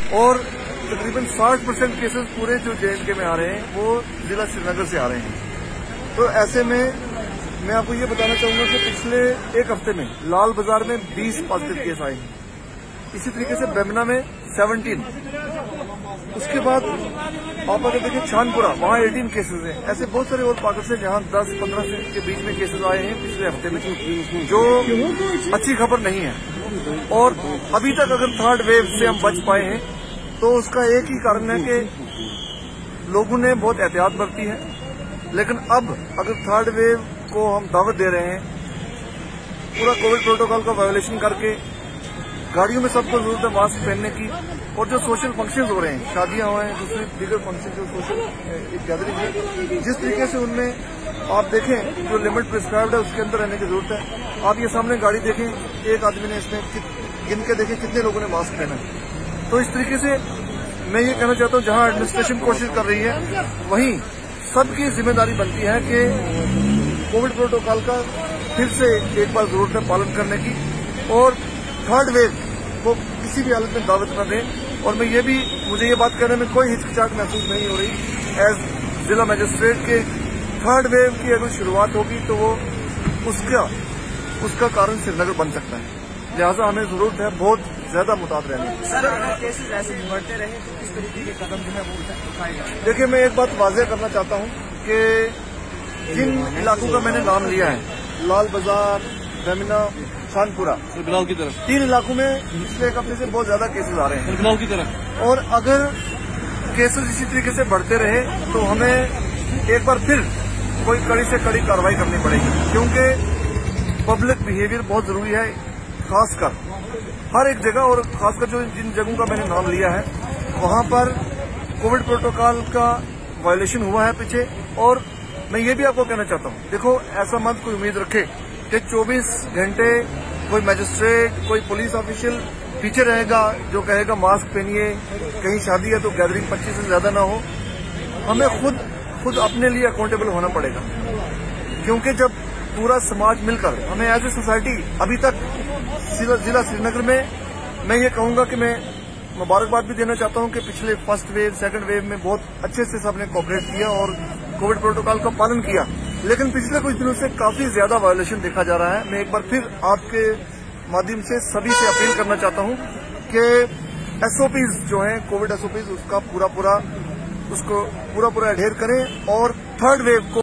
और तकरीबन 60% केसेस पूरे जो JNK में आ रहे हैं वो जिला श्रीनगर से आ रहे हैं। तो ऐसे में मैं आपको ये बताना चाहूंगा कि पिछले एक हफ्ते में लाल बाजार में 20 पॉजिटिव केस आए हैं, इसी तरीके से बेमना में 17, उसके बाद आप अगर देखिए छानपुरा वहां 18 केसेस हैं। ऐसे बहुत सारे और पॉकेट्स हैं जहां 10-15 के बीच में केसेस आए हैं पिछले हफ्ते में, जो अच्छी खबर नहीं है। और अभी तक अगर थर्ड वेव से हम बच पाए हैं तो उसका एक ही कारण है कि लोगों ने बहुत एहतियात बरती है। लेकिन अब अगर थर्ड वेव को हम दावत दे रहे हैं पूरा कोविड प्रोटोकॉल का वायोलेशन करके, गाड़ियों में सबको जरूरत है मास्क पहनने की, और जो सोशल फंक्शंस हो रहे हैं, शादियां हो रहे हैं, दूसरे दीगर फंक्शन जो सोशल गैदरिंग है, जिस तरीके से उनमें आप देखें जो लिमिट प्रिस्क्राइब्ड है उसके अंदर रहने की जरूरत है। आप ये सामने गाड़ी देखें, एक आदमी ने इसमें गिन के देखें कितने लोगों ने मास्क पहना है। तो इस तरीके से मैं ये कहना चाहता हूँ जहां एडमिनिस्ट्रेशन कोशिश कर रही है वहीं सबकी जिम्मेदारी बनती है कि कोविड प्रोटोकॉल का फिर से एक बार जरूरत है पालन करने की, और थर्ड वेव को किसी भी हालत में दावत न दें। और मुझे ये बात करने में कोई हिचकिचाहट महसूस नहीं हो रही एज जिला मजिस्ट्रेट के थर्ड वेव की अगर शुरुआत होगी तो वो उसका कारण श्रीनगर बन सकता है। लिहाजा हमें जरूरत है बहुत ज्यादा मुताद रहने की। सर, अगर केसेस ऐसे बढ़ते रहे तो किस तरीके के कदम जो है वो उठाए जाए? देखिए, मैं एक बात वाज़ेह करना चाहता हूँ कि जिन इलाकों का मैंने नाम लिया है, लाल बाजार, बेमना, छानपुरा, बिलाल की तरफ, 3 इलाकों में पिछले एक हफ्ते से बहुत ज्यादा केसेस आ रहे हैं बिलाल की तरफ। और अगर केसेस इसी तरीके से बढ़ते रहे तो हमें एक बार फिर कोई कड़ी से कड़ी कार्रवाई करनी पड़ेगी, क्योंकि पब्लिक बिहेवियर बहुत जरूरी है, खासकर हर एक जगह, और खासकर जो जिन जगहों का मैंने नाम लिया है वहां पर कोविड प्रोटोकॉल का वायलेशन हुआ है पीछे। और मैं ये भी आपको कहना चाहता हूँ, देखो ऐसा मत कोई उम्मीद रखे कि 24 घंटे कोई मजिस्ट्रेट, कोई पुलिस ऑफिशियल पीछे रहेगा जो कहेगा मास्क पहनिए, कहीं शादी है तो गैदरिंग 25 से ज्यादा ना हो। हमें खुद अपने लिए अकाउंटेबल होना पड़ेगा, क्योंकि जब पूरा समाज मिलकर हमें एज ए सोसाइटी, अभी तक जिला श्रीनगर में मैं ये कहूंगा कि मैं मुबारकबाद भी देना चाहता हूं कि पिछले फर्स्ट वेव, सेकंड वेव में बहुत अच्छे से सबने कोऑपरेट किया और कोविड प्रोटोकॉल का पालन किया। लेकिन पिछले कुछ दिनों से काफी ज्यादा वायोलेशन देखा जा रहा है। मैं एक बार फिर आपके माध्यम से सभी से अपील करना चाहता हूं कि SOPs जो हैं, कोविड SOPs, उसका पूरा एडहेयर करें और थर्ड वेव को